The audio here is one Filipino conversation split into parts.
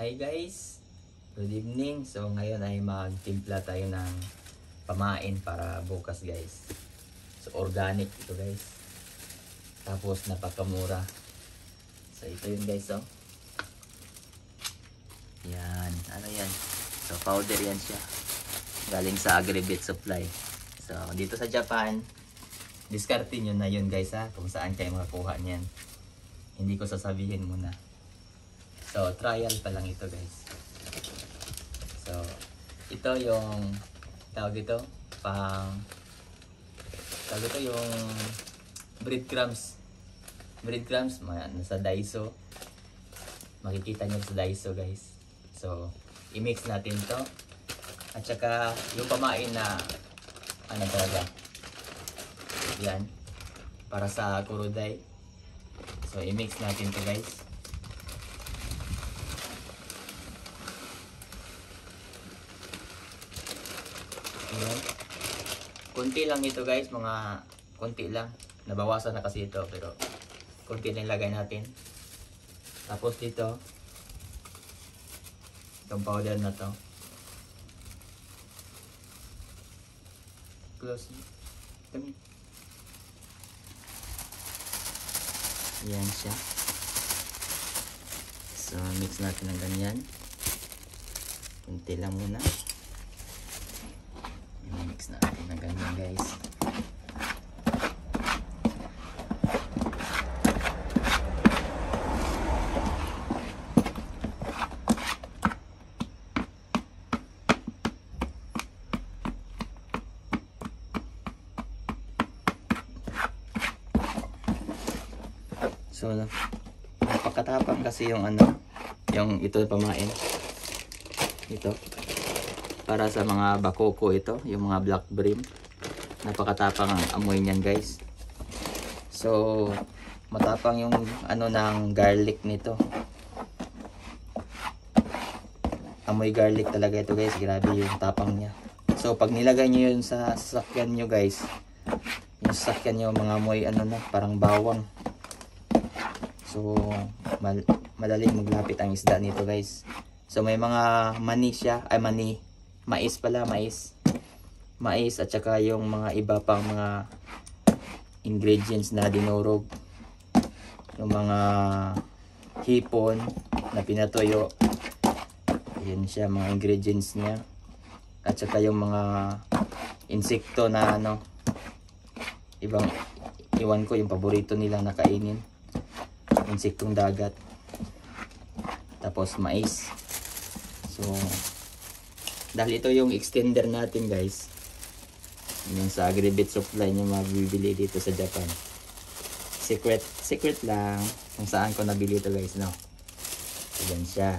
Hi guys, good evening. So ngayon ay magtimpla tayo ng pamain para bukas guys. So organic ito guys. Tapos napakamura. So ito yun guys oh. Yan, ano yan? So powder yan siya. Galing sa Agribit Supply. So dito sa Japan, diskarte nyo na yun guys ha, kung saan kayo makakuha niyan. Hindi ko sasabihin muna. So, trial pa lang ito guys. So, ito yung tawag ito yung breadcrumbs. Breadcrumbs, nasa Daiso. Makikita nyo sa Daiso guys. So, i-mix natin to. At saka yung pamain na ano talaga. Yan. Para sa kuruday. So, i-mix natin to guys. Ayan. Kunti lang ito guys, mga kunti lang. Nabawasan na kasi ito, pero kunti lang lagay natin. Tapos dito, itong powder na to. Close. Ayan siya. So, mix natin ng ganyan. Kunti lang muna. Mix natin ng ganyan guys. So, napakatapang kasi yung ano, yung ito pamain. Ito. Para sa mga bakoko ito, yung mga black brim. Napakatapang ang amoy niyan guys. So, matapang yung ano ng garlic nito. Amoy garlic talaga ito guys, grabe yung tapang niya. So, pag nilagay niyo yun sa sasakyan niyo guys, yung sasakyan niyo mga amoy ano na, parang bawang. So, madaling maglapit ang isda nito guys. So, may mga mani siya, ay mais pala, mais at saka yung mga iba pang mga ingredients na dinurog, yung mga hipon na pinatuyo, yun siya mga ingredients niya, at saka yung mga insekto na ano, ibang iwan ko yung paborito nila na kainin, insektong dagat. Tapos mais. So dahil ito yung extender natin guys, yung sa Agribit Supply nyo mabibili dito sa Japan. Secret lang kung saan ko nabili ito guys, no? So, yan siya.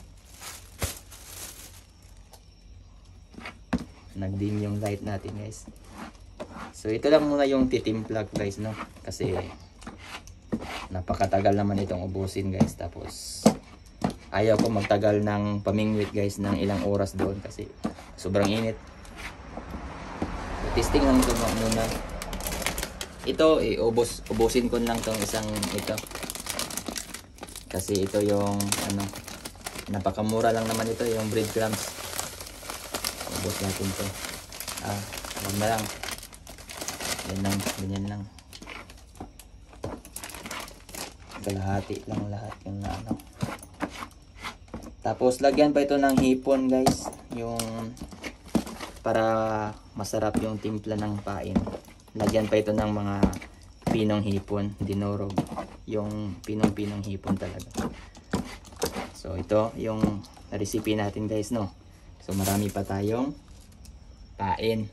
Nag-dim yung light natin guys. So ito lang muna yung titimpla guys, no? Kasi napakatagal naman itong ubusin guys. Tapos ayaw ko magtagal ng pamingwit guys ng ilang oras doon kasi sobrang init. So, testing lang ito muna. Ito ubusin ko lang tong isang ito. Kasi ito yung ano, napakamura lang naman ito, yung breadcrumbs. Ubos natin to. Huwag na lang. Yan lang, ganyan lang. Kalahati lang lahat yung ano. Tapos lagyan pa ito ng hipon guys, yung para masarap yung timpla ng pain. Lagyan pa ito ng mga pinong hipon, dinurog, yung pinong hipon talaga. So ito yung recipe natin guys, no. So marami pa tayong pain.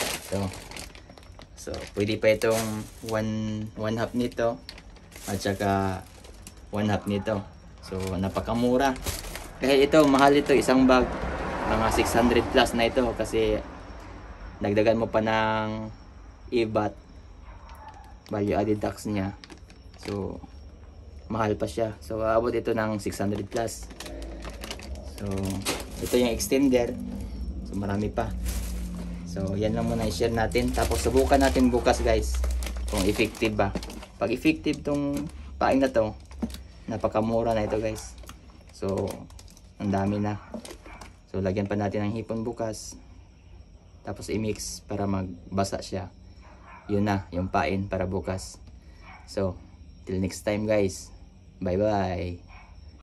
So pwede pa itong one half nito at saka 1/2 nito. So napakamura. Kahit ito, mahal ito, isang bag. Mga 600 plus na ito kasi dagdagan mo pa ng IVAT, value added tax niya. So, mahal pa siya. So, aabot ito ng 600 plus. So, ito yung extender. So, marami pa. So, yan lang muna i-share natin. Tapos, subukan natin bukas guys kung effective ba. Pag effective tong pain na to, napakamura na ito guys. So, Ang dami na. So lagyan pa natin ng hipon bukas. Tapos i-mix para magbasa siya. Yun na, yung pain para bukas. So, till next time guys. Bye bye.